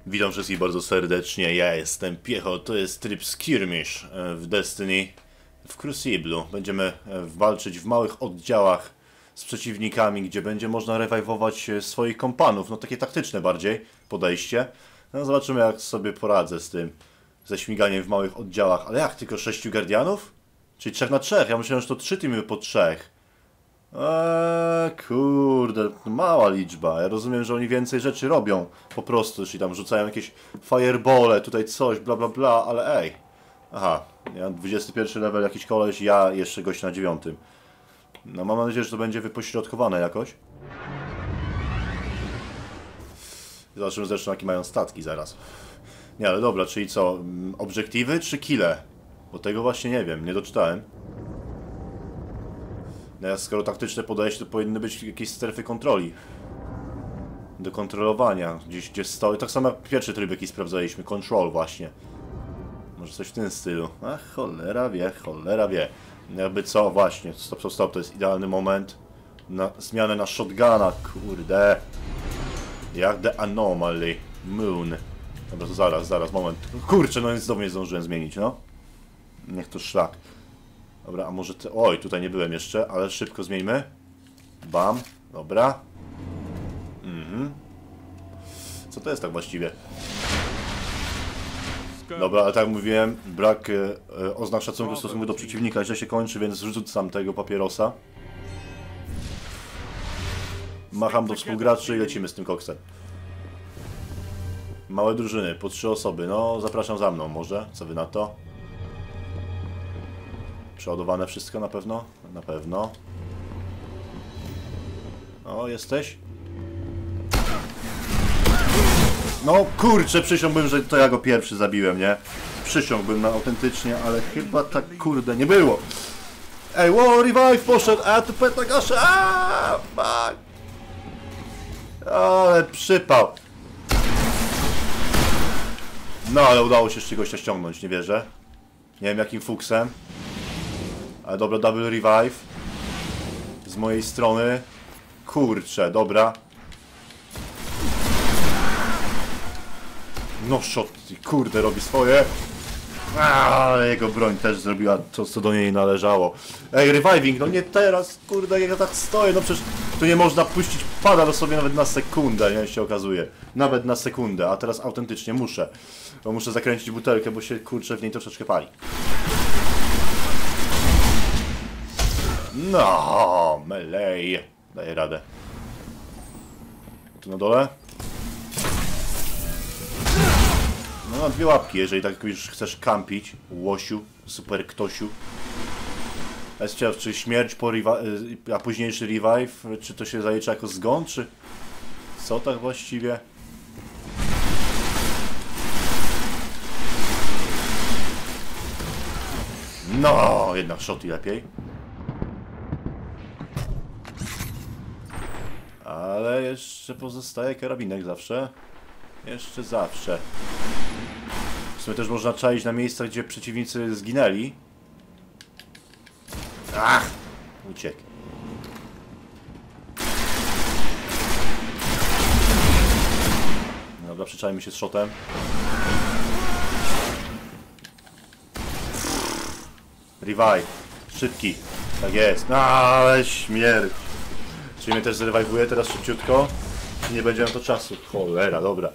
Witam wszystkich bardzo serdecznie, ja jestem Piecho, to jest tryb Skirmish w Destiny w Crucible. Będziemy walczyć w małych oddziałach z przeciwnikami, gdzie będzie można rewajwować swoich kompanów, no takie taktyczne bardziej podejście. No zobaczymy, jak sobie poradzę z tym, ze śmiganiem w małych oddziałach. Ale jak, tylko 6 Guardianów? Czyli 3 na 3, ja myślałem, że to 3 teamy po 3. Kurde, mała liczba. Ja rozumiem, że oni więcej rzeczy robią po prostu, czyli tam rzucają jakieś firebole, tutaj coś, bla bla bla, ale ej. Aha, ja 21 level, jakiś koleś, ja jeszcze gość na 9. No mam nadzieję, że to będzie wypośrodkowane jakoś. Zobaczymy zresztą, jakie mają statki zaraz. Nie, ale dobra, czyli co, obiektywy czy kile? Bo tego właśnie nie wiem, nie doczytałem. No, skoro taktyczne podejście, to powinny być jakieś strefy kontroli. Do kontrolowania. Gdzie stoi. Tak samo jak pierwszy tryb, jaki sprawdzaliśmy. Control właśnie. Może coś w tym stylu. A cholera wie, cholera wie. Jakby co, właśnie. Stop, stop, stop. To jest idealny moment na zmianę na shotguna. Kurde. Jak The Anomaly. Moon. Dobra, to zaraz, moment. Kurczę, no znowu nie zdążyłem zmienić, no. Niech to szlak. Dobra, a może ty... Oj, tutaj nie byłem jeszcze, ale szybko zmieńmy. Bam, dobra. Co to jest tak właściwie? Dobra, ale tak jak mówiłem, brak oznak szacunku w stosunku do przeciwnika źle się kończy, więc rzucam tego papierosa. Macham do współgraczy i lecimy z tym koksem. Małe drużyny, po 3 osoby. No, zapraszam za mną może. Co wy na to? Przeładowane wszystko na pewno? Na pewno. O, jesteś? No kurczę, przysiągłbym, że to ja go pierwszy zabiłem, nie? Przysiągłbym na autentycznie, ale chyba tak kurde nie było. Ej, wow, revive poszedł, a tu petagasze, fuck. Ale przypał. No, ale udało się jeszcze gościa ściągnąć, nie wierzę. Nie wiem jakim fuksem. Ale dobra, double revive. Z mojej strony. Kurczę, dobra. No shot, kurde, robi swoje. Ale jego broń też zrobiła to, co do niej należało. Ej, reviving, no nie teraz, kurde, jak ja tak stoję, no przecież tu nie można puścić pada do sobie nawet na sekundę, nie, się okazuje. Nawet na sekundę, a teraz autentycznie muszę. Bo muszę zakręcić butelkę, bo się, kurczę, w niej troszeczkę pali. No, melee. Daję radę. Tu na dole? No na 2 łapki, jeżeli tak już chcesz kampić. Łosiu, super ktosiu. Jest ciekaw, czy śmierć po a późniejszy revive, czy to się zalicza jako zgon, czy... Co tak właściwie? No, jednak shoty lepiej. Ale jeszcze pozostaje karabinek zawsze. Jeszcze zawsze. W sumie też można czaić na miejscach, gdzie przeciwnicy zginęli. Ach! Uciekł. Dobra, przyczajmy się z shotem. Revive. Szybki. Tak jest. Ale śmierć. Czyli mnie też zrewajwuje teraz szybciutko. Nie będzie na to czasu. Cholera, dobra.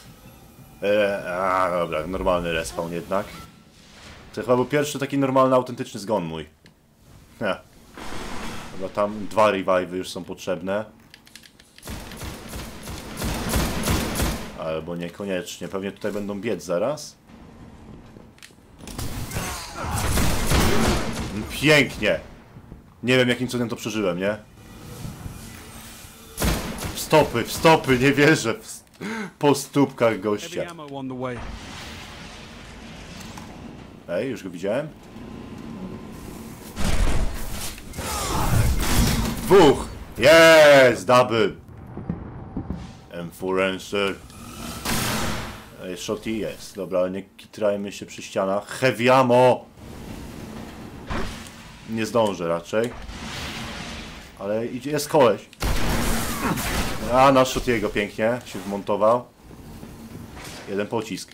Dobra, normalny respawn jednak. To chyba był pierwszy taki normalny, autentyczny zgon mój. Dobra, tam 2 revive'y już są potrzebne. Albo niekoniecznie. Pewnie tutaj będą biec zaraz. Pięknie! Nie wiem jakim cudem to przeżyłem, nie? W stopy, nie wierzę. Po stópkach gościa. Ej, już go widziałem. 2! Jest! Double! M4 answer. Shotty jest. Dobra, ale nie kitrajmy się przy ścianach. Heavy ammo! Nie zdążę raczej. Ale idzie, jest koleś. A, na Shottiego pięknie się wmontował. Jeden pocisk.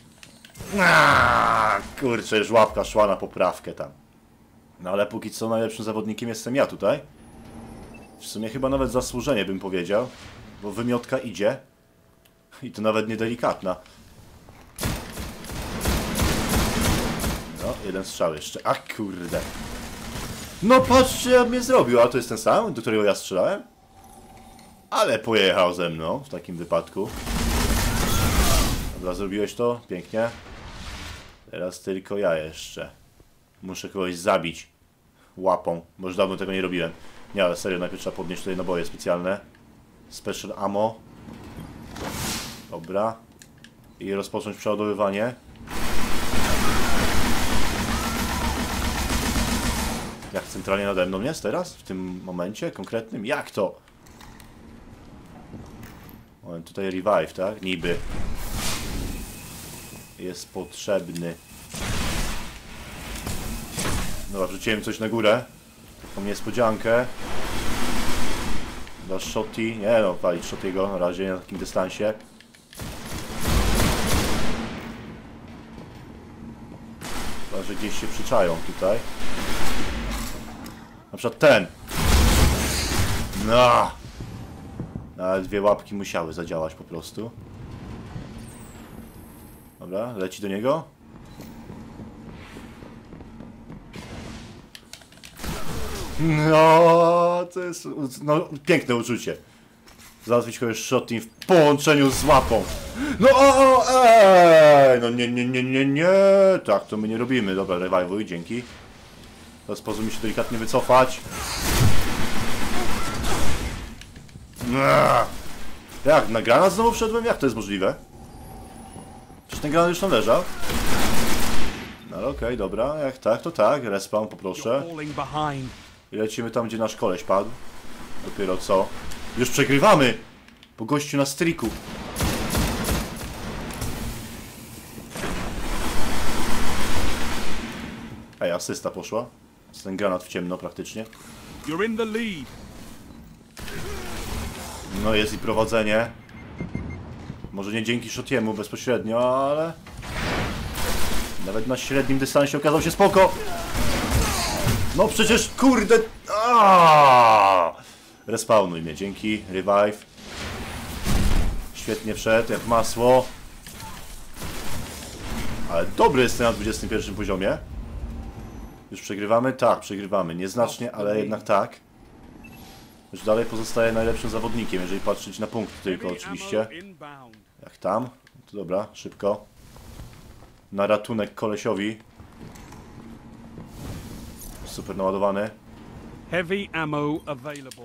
Kurczę, już łapka szła na poprawkę tam. No ale póki co najlepszym zawodnikiem jestem ja tutaj. W sumie chyba nawet zasłużenie bym powiedział. Bo wymiotka idzie. I to nawet niedelikatna. No, jeden strzał jeszcze. A kurde. No patrzcie, jak mnie zrobił. A to jest ten sam, do którego ja strzelałem? Ale pojechał ze mną w takim wypadku. Dobra, zrobiłeś to? Pięknie. Teraz tylko ja jeszcze. Muszę kogoś zabić. Łapą. Bo już dawno tego nie robiłem. Nie, ale serio, najpierw trzeba podnieść tutaj naboje specjalne. Special ammo. Dobra. I rozpocząć przeładowywanie. Jak centralnie nade mną jest teraz? W tym momencie konkretnym? Jak to? O, tutaj revive, tak? Niby. Jest potrzebny. Dobra, wrzuciłem coś na górę. Taką niespodziankę. Chyba Shotty. Nie no, walić Shottiego na razie na takim dystansie. Chyba, że gdzieś się przyczają tutaj. Na przykład ten. No. Ale dwie łapki musiały zadziałać po prostu. Dobra, leci do niego. No, to jest no, piękne uczucie. Załatwić kogoś Shotty w połączeniu z łapą. No no nie. Tak, to my nie robimy. Dobra, revive'uj, dzięki. Teraz pozwól mi się delikatnie wycofać. Jak, na granat znowu wszedłem? Jak to jest możliwe? Przecież ten granat już tam leżał. No ale okej, dobra, jak tak, to tak. Respawn, poproszę. I lecimy tam, gdzie nasz koleś padł. Dopiero co? Już przegrywamy! Po gościu na striku. Ej, asysta poszła. Jest ten granat w ciemno praktycznie. No jest i prowadzenie. Może nie dzięki Shottiemu bezpośrednio, ale... Nawet na średnim dystansie okazał się spoko. No przecież, kurde... Respawnuj mnie, dzięki. Revive. Świetnie wszedł, jak masło. Ale dobry jest ten na 21 poziomie. Już przegrywamy? Tak, przegrywamy. Nieznacznie, ale jednak tak. Już dalej pozostaje najlepszym zawodnikiem, jeżeli patrzeć na punkty tylko oczywiście. Jak tam? To dobra, szybko. Na ratunek kolesiowi. Super naładowany. Heavy ammo available.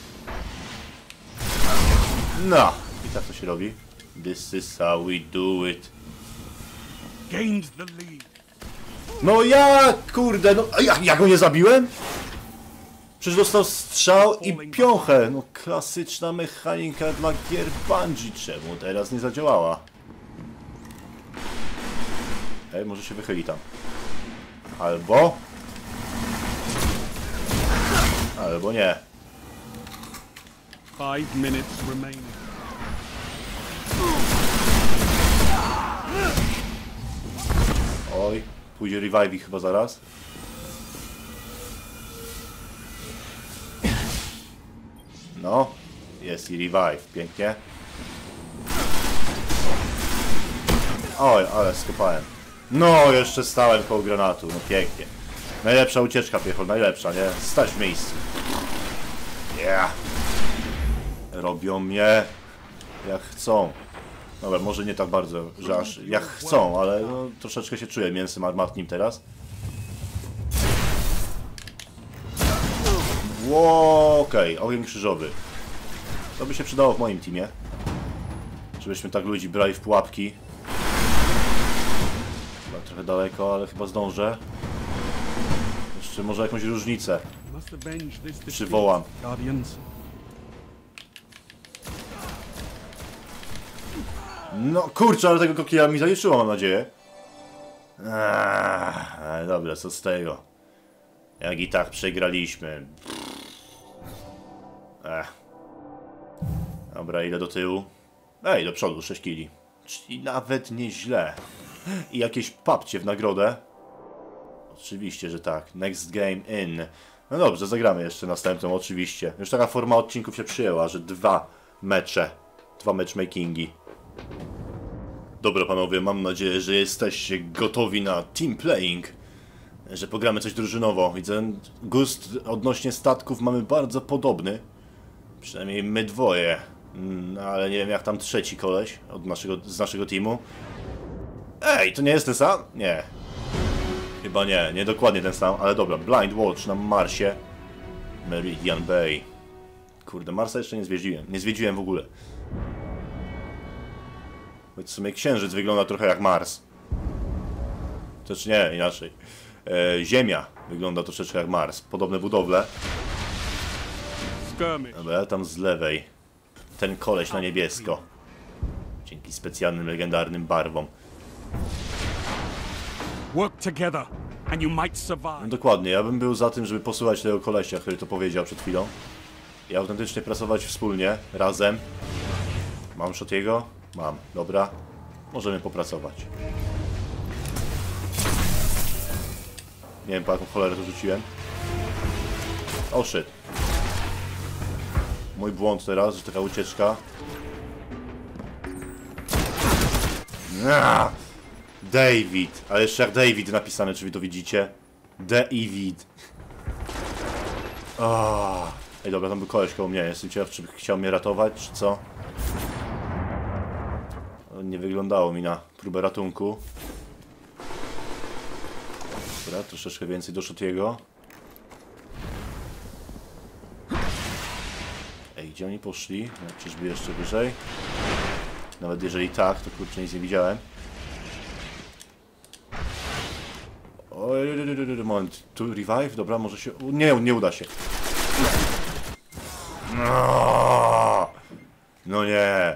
No! I tak to się robi. This is how we do it. Gained the lead. No jak? Kurde, no ja go nie zabiłem? Przecież dostał strzał i piąchę. No klasyczna mechanika dla gier Bungie. Czemu teraz nie zadziałała? Ej, może się wychyli tam. Albo... Albo nie. 5 minutes remaining. Oj, pójdzie revive chyba zaraz. No, jest i revive, pięknie. Oj, ale skopałem. No, jeszcze stałem koło granatu, no pięknie. Najlepsza ucieczka, piechol, najlepsza, nie? Stać w miejscu. Yeah. Robią mnie jak chcą. Dobra, może nie tak bardzo, że aż jak chcą, ale no, troszeczkę się czuję mięsem armatnim teraz. Okej, ogień krzyżowy. To by się przydało w moim teamie. Żebyśmy tak ludzi brali w pułapki. Chyba trochę daleko, ale chyba zdążę. Jeszcze może jakąś różnicę przywołam. No kurczę, ale tego kokija mi zaliczyło, mam nadzieję. Dobra, co z tego? Jak i tak przegraliśmy. Dobra, idę do tyłu. Ej, do przodu, 6 kili. Czyli nawet nieźle. I jakieś papcie w nagrodę. Oczywiście, że tak. Next game in. No dobrze, zagramy jeszcze następną, oczywiście. Już taka forma odcinków się przyjęła, że 2 mecze. 2 matchmakingi. Dobra panowie, mam nadzieję, że jesteście gotowi na team playing. Że pogramy coś drużynowo. Widzę, gust odnośnie statków mamy bardzo podobny. Przynajmniej my dwoje. Ale nie wiem jak tam trzeci koleś z naszego teamu. Ej, to nie jest ten sam? Nie. Chyba nie, nie dokładnie ten sam, ale dobra. Blind Watch na Marsie. Meridian Bay. Kurde, Marsa jeszcze nie zwiedziłem. Nie zwiedziłem w ogóle. Choć w sumie Księżyc wygląda trochę jak Mars. Znaczy nie, inaczej. Ziemia wygląda troszeczkę jak Mars. Podobne budowle. Skirmish. Dobra, tam z lewej. Ten koleś na niebiesko. Dzięki specjalnym, legendarnym barwom. Work together, and you might No survive. dokładnie, ja bym był za tym, żeby posłuchać tego kolesia, który to powiedział przed chwilą. I autentycznie pracować wspólnie, razem. Mam Shotiego? Mam, dobra. Możemy popracować. Nie wiem, po jaką cholerę to rzuciłem. Oh shit. Mój błąd teraz, że taka ucieczka. David. Ale jeszcze jak David napisane, czy wy to widzicie? David. Ej, dobra, tam był koleś koło mnie. Jestem ciekaw, czy chciał mnie ratować, czy co? Nie wyglądało mi na próbę ratunku. Dobra, troszeczkę więcej do Shotiego. Ej, gdzie oni poszli? No, czyżby jeszcze wyżej? Nawet jeżeli tak, to kurczę nic nie widziałem. Oj, moment, tu revive? Dobra, może się... Nie, nie uda się. No nie.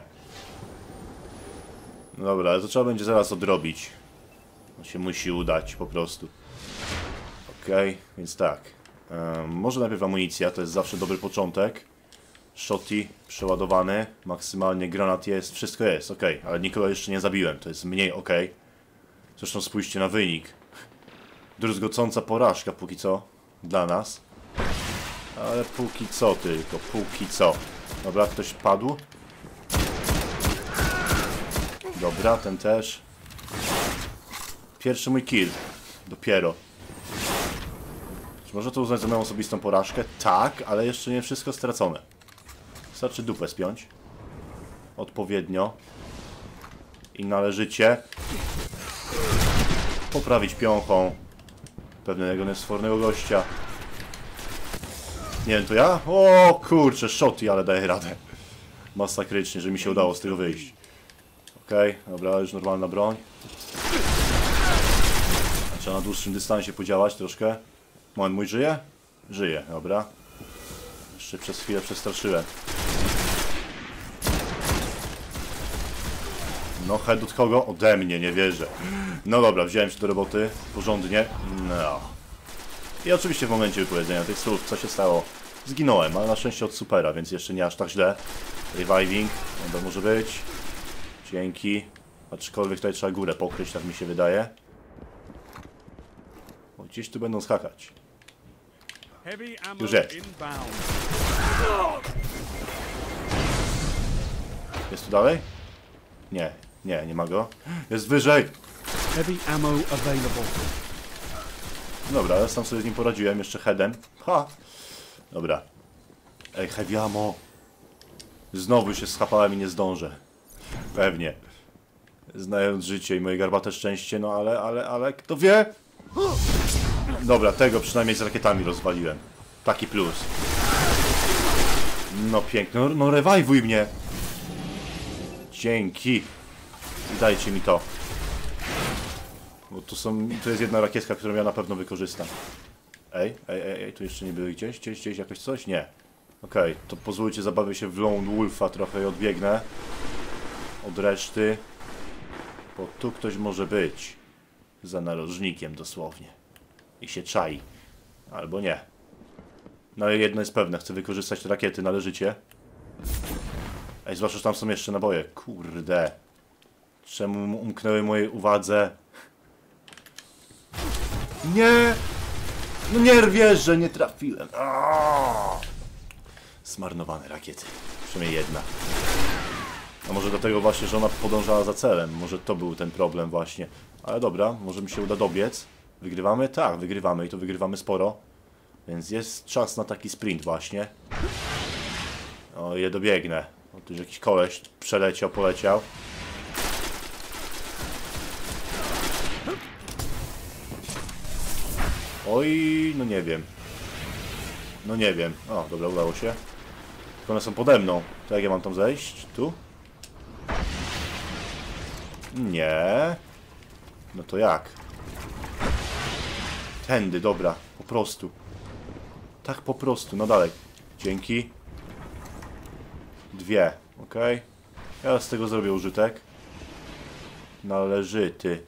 Dobra, ale to trzeba będzie zaraz odrobić. To się musi udać po prostu. Okej, więc tak. Może najpierw amunicja, to jest zawsze dobry początek. Shotty przeładowany, maksymalnie granat jest, wszystko jest, ok, ale nikogo jeszcze nie zabiłem, to jest mniej ok. Zresztą spójrzcie na wynik. Druzgocąca porażka póki co dla nas. Ale póki co tylko, póki co. Dobra, ktoś padł. Dobra, ten też. Pierwszy mój kill. Dopiero. Czy można to uznać za moją osobistą porażkę? Tak, ale jeszcze nie wszystko stracone. Wystarczy dupę spiąć. Odpowiednio. I należycie poprawić piąchą pewnego niesfornego gościa. Nie wiem, to ja? O kurczę, Shotty, ale daję radę. Masakrycznie, że mi się udało z tego wyjść. Okej, dobra, już normalna broń. Trzeba na dłuższym dystansie podziałać troszkę. Moment, mój żyje? Żyje, dobra. Jeszcze przez chwilę przestraszyłem. No, head od kogo? Ode mnie, nie wierzę. No dobra, wziąłem się do roboty. Porządnie. No. I oczywiście w momencie wypowiedzenia tych słów, co się stało? Zginąłem, ale na szczęście od supera, więc jeszcze nie aż tak źle. Reviving, to może być. Dzięki. Aczkolwiek tutaj trzeba górę pokryć, tak mi się wydaje. Bo gdzieś tu będą skakać. Heavy ammo Już jest. inbound. Jest tu dalej? Nie, nie, nie ma go. Jest wyżej! Heavy ammo available. Dobra, ale sam sobie z nim poradziłem, jeszcze headem. Ha! Dobra. Ej, heavy ammo. Znowu się schapałem i nie zdążę. Pewnie. Znając życie i moje garbate szczęście, no ale kto wie? Dobra, tego przynajmniej z rakietami rozwaliłem. Taki plus. No pięknie, no rewajwuj mnie! Dzięki. I dajcie mi to. Bo to jest jedna rakietka, którą ja na pewno wykorzystam. Ej, tu jeszcze nie były gdzieś jakoś coś? Nie. Okej, to pozwólcie, zabawię się w Lone Wolfa trochę i odbiegnę od reszty. Bo tu ktoś może być. Za narożnikiem dosłownie. I się czai. Albo nie. No ale jedno jest pewne, chcę wykorzystać te rakiety należycie. Ej, zwłaszcza, że tam są jeszcze naboje. Kurde. Czemu umknęły mojej uwadze? Nie! No nie wiesz, że nie trafiłem. Aaaa! Zmarnowane rakiety. Przynajmniej jedna. A może dlatego właśnie, że ona podążała za celem. Może to był ten problem właśnie. Ale dobra, może mi się uda dobiec. Wygrywamy? Tak, wygrywamy i to wygrywamy sporo. Więc jest czas na taki sprint właśnie. O, je dobiegnę. O, tu już jakiś koleś przeleciał, poleciał. Oj, no nie wiem. No nie wiem. O, dobra, udało się. Tylko one są pode mną. To jak ja mam tam zejść? Tu? Nie. No to jak? Tędy, dobra. Po prostu. Tak po prostu, no dalej. Dzięki. Dwie, ok. Ja z tego zrobię użytek. Należyty.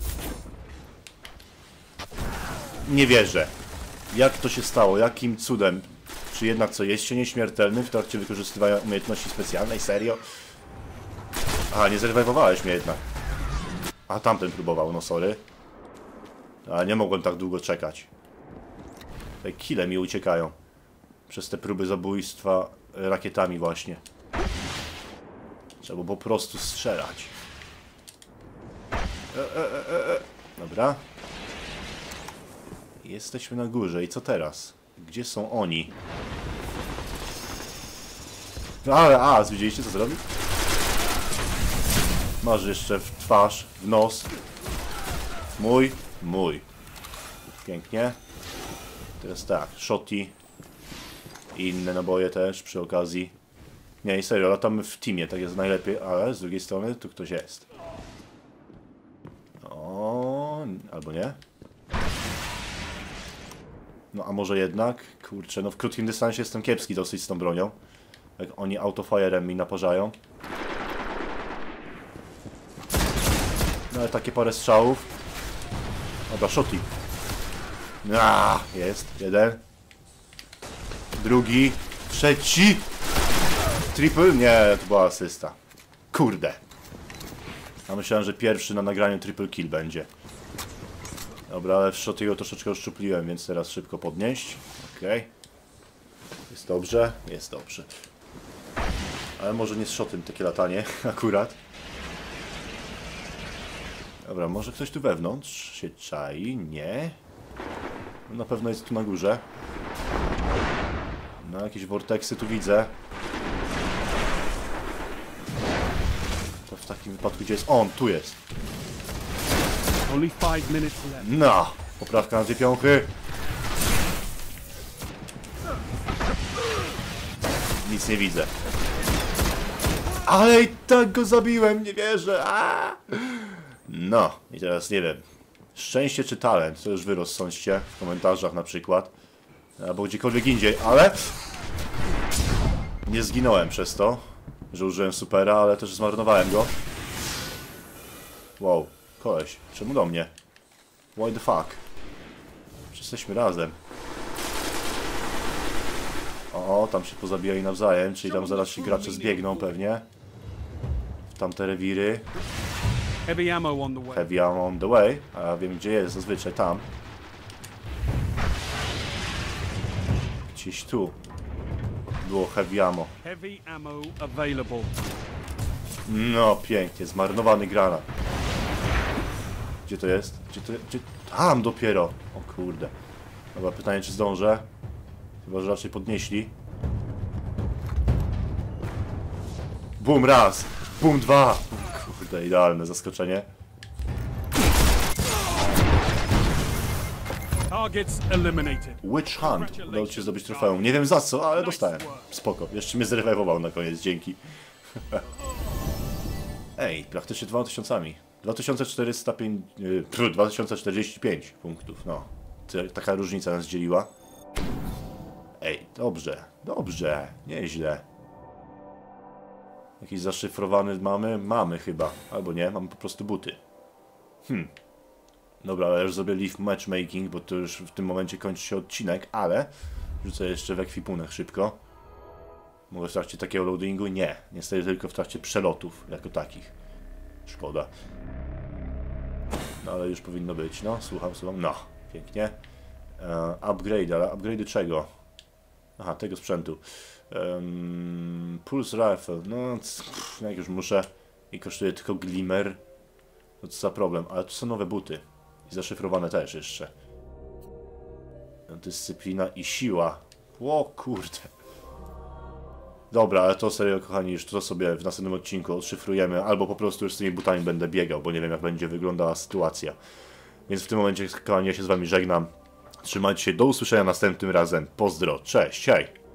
Nie wierzę. Jak to się stało? Jakim cudem? Czy jednak co, jest się nieśmiertelny w trakcie wykorzystywania umiejętności specjalnej? Serio? Aha, nie zrewajwowałeś mnie jednak. A tamten próbował, no sorry. A nie mogłem tak długo czekać. Tutaj kile mi uciekają. Przez te próby zabójstwa rakietami właśnie. Trzeba po prostu strzelać. Dobra. Jesteśmy na górze i co teraz? Gdzie są oni? Ale, widzieliście co zrobił? Masz jeszcze w twarz, w nos. Mój. Pięknie. Teraz tak, shotty. I inne naboje też przy okazji. Nie, serio, latamy w teamie, tak jest najlepiej, ale z drugiej strony tu ktoś jest. O, albo nie. No a może jednak? Kurczę, no w krótkim dystansie jestem kiepski dosyć z tą bronią. Jak oni autofire'em mi naparzają. No ale takie parę strzałów. Dobra, shotty. Jest. Jeden. Drugi. Trzeci. Triple? Nie, to była asysta. Kurde. A myślałem, że pierwszy na nagraniu triple kill będzie. Dobra, ale w shottiego troszeczkę uszczupliłem, więc teraz szybko podnieść. Okej. Jest dobrze? Jest dobrze. Ale może nie z shotem takie latanie, akurat. Dobra, może ktoś tu wewnątrz się czai? Nie. Na pewno jest tu na górze. No, jakieś vorteksy tu widzę. To w takim wypadku gdzie jest? On, tu jest. Only 5 minutes left. No, poprawka na dwie piąchy. Nic nie widzę. Ale i tak go zabiłem, nie wierzę. No, i teraz nie wiem. Szczęście czy talent? To już wy rozsądźcie w komentarzach na przykład. Albo gdziekolwiek indziej, ale... Nie zginąłem przez to, że użyłem supera, ale też zmarnowałem go. Wow, koleś, czemu do mnie? Why the fuck? Jesteśmy razem. O, tam się pozabijali nawzajem, czyli tam zaraz się gracze zbiegną pewnie. W tamte rewiry. Heavy ammo on the way. Heavy ammo on the way, a ja wiem gdzie jest, zazwyczaj tam. Gdzieś tu było heavy ammo. Heavy ammo available. No pięknie, zmarnowany granat. Gdzie to jest? Gdzie... Tam dopiero! O kurde. Dobra, pytanie czy zdążę? Chyba, że raczej podnieśli. Bum raz! Bum dwa! Kurde, idealne zaskoczenie. Targets eliminated. Witch Hunt. Udało ci się zdobyć trofeum. Nie wiem za co, ale dostałem. Spoko. Jeszcze mnie zrewiwował na koniec, dzięki. Ej, praktycznie 2000. 2045 punktów, no. Taka różnica nas dzieliła. Ej, dobrze, dobrze, nieźle. Jakiś zaszyfrowany mamy? Mamy chyba. Albo nie, mamy po prostu buty. Dobra, ale już zrobię leave matchmaking, bo to już w tym momencie kończy się odcinek, ale rzucę jeszcze w ekwipunek szybko. Mogę w trakcie takiego loadingu? Nie. Niestety tylko w trakcie przelotów jako takich. Szkoda. No ale już powinno być. No, słucham. No, pięknie. Upgrade, ale upgrade czego? Aha, tego sprzętu. Pulse Rifle. No, jak już muszę i kosztuje tylko Glimmer. No co za problem. Ale tu są nowe buty. I zaszyfrowane też jeszcze. Dyscyplina i siła. O kurde. Dobra, ale to serio, kochani, już to sobie w następnym odcinku odszyfrujemy, albo po prostu już z tymi butami będę biegał, bo nie wiem, jak będzie wyglądała sytuacja. Więc w tym momencie, kochani, ja się z wami żegnam. Trzymajcie się, do usłyszenia następnym razem. Pozdro, cześć, hej!